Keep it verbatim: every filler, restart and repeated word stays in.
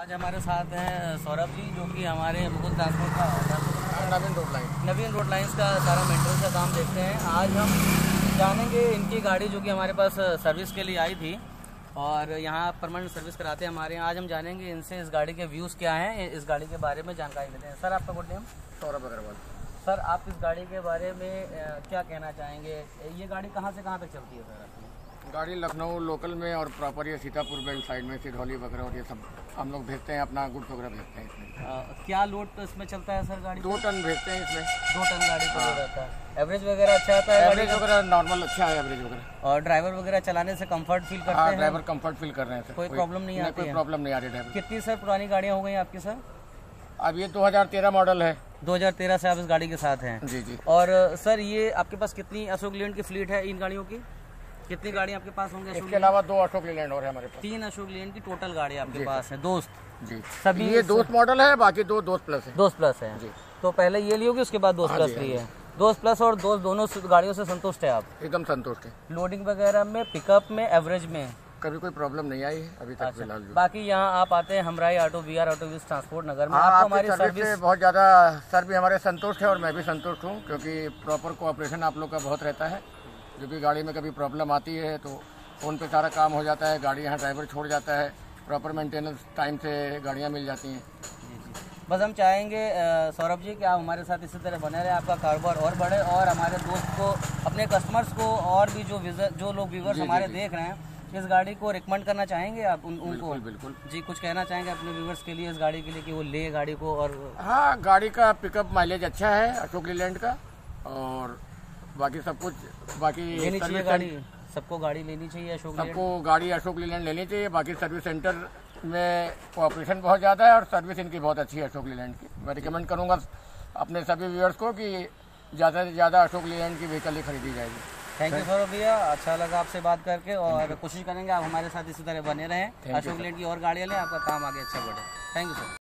आज हमारे साथ हैं सौरभ जी, जो कि हमारे मुकुल ट्रांसपोर्ट का Naveen road line Naveen road lines का सारा मेंटेनेंस का काम देखते हैं। आज हम जानेंगे इनकी गाड़ी जो कि हमारे पास सर्विस के लिए आई थी और यहाँ परमानेंट सर्विस कराते हैं हमारे यहाँ। आज हम जानेंगे इनसे इस गाड़ी के व्यूज़ क्या हैं, इस गाड़ी के बारे में जानकारी लेते हैं। सर, आपका good name? Saurabh Agarwal. Sir, आप इस गाड़ी के बारे में क्या कहना चाहेंगे? ये गाड़ी कहाँ से कहाँ तक चलती है सर आपकी? गाड़ी लखनऊ लोकल में और प्रॉपर ये सीतापुर बेल्ट साइड में सिधौली वगैरह और ये सब हम लोग भेजते हैं, अपना गुड्स वगैरह भेजते हैं इसमें। आ, क्या लोड तो इसमें चलता है सर गाड़ी? दो टन भेजते हैं इसमें। दो टन गाड़ी को लोड रहता है। एवरेज वगैरह अच्छा आता है? एवरेज वगैरह नॉर्मल अच्छा है, एवरेज वगैरह। और ड्राइवर वगैरह चलाने से कंफर्ट फील करते हैं? ड्राइवर कंफर्ट फील कर रहे हैं सर, कोई प्रॉब्लम नहीं आती? कोई प्रॉब्लम नहीं आ रही ड्राइवर। कितनी सर पुरानी गाड़ियाँ हो गई आपकी सर? अब ये दो हज़ार तेरह मॉडल है। दो हज़ार तेरह से आप इस गाड़ी के साथ हैं? जी जी। और सर, ये आपके पास कितनी अशोक लेलैंड की फ्लीट है इन गाड़ियों की? कितनी गाड़ी आपके पास होंगे? इसके अलावा दो अशोक लेलैंड और है हमारे पास। तीन अशोक लेलैंड की टोटल गाड़ी आपके पास है दोस्त? जी। सभी ये दोस्त मॉडल है, बाकी दो दोस्त प्लस है। दोस्त प्लस है जी। तो पहले ये ली होगी, उसके बाद दोस्त प्लस ली है। दोस्त प्लस और दोस्त दोनों गाड़ियों से संतुष्ट है आप? एकदम संतुष्ट है। लोडिंग वगैरह में, पिकअप में, एवरेज में कभी कोई प्रॉब्लम नहीं आई अभी तक फिलहाल। बाकी यहाँ आप आते हैं हमराई ऑटो वी आर ऑटो वीज ट्रांसपोर्ट नगर में। हाँ, आपको हमारी सर्विस से बहुत ज़्यादा सर भी हमारे संतुष्ट है और मैं भी संतुष्ट हूँ, क्योंकि प्रॉपर कोऑपरेशन आप लोग का बहुत रहता है। जो भी गाड़ी में कभी प्रॉब्लम आती है तो फ़ोन पे सारा काम हो जाता है, गाड़ी यहाँ ड्राइवर छोड़ जाता है, प्रॉपर मेंटेनेंस टाइम से गाड़ियाँ मिल जाती हैं। बस हम चाहेंगे सौरभ जी कि आप हमारे साथ इसी तरह बने रहे, आपका कारोबार और बढ़े और हमारे दोस्त को, अपने कस्टमर्स को और भी जो विजर जो लोग व्यूवर्स हमारे जी, देख रहे हैं, इस गाड़ी को रिकमेंड करना चाहेंगे आप उन, उनको? बिल्कुल बिल्कुल जी। कुछ कहना चाहेंगे अपने व्यूवर्स के लिए इस गाड़ी के लिए कि वो ले गाड़ी को? और हाँ, गाड़ी का पिकअप माइलेज अच्छा है अशोक लेलैंड का, और बाकी सब कुछ बाकी लेनी चाहिए गाड़ी, सबको गाड़ी लेनी चाहिए अशोक लेलैंड। सबको गाड़ी अशोक लेलैंड लेनी चाहिए। बाकी सर्विस सेंटर में कोऑपरेशन बहुत ज़्यादा है और सर्विस इनकी बहुत अच्छी है अशोक लेलैंड की। मैं रिकमेंड करूँगा अपने सभी व्यूअर्स को कि ज़्यादा से ज़्यादा अशोक लेलैंड की व्हीकल ही खरीदी जाएगी। थैंक यू सौरभ भैया, अच्छा लगा आपसे बात करके और कोशिश करेंगे आप हमारे साथ इसी तरह बने रहें, अशोक लेलैंड की और गाड़ियाँ लें, आपका काम आगे अच्छा बढ़े। Thank you sir.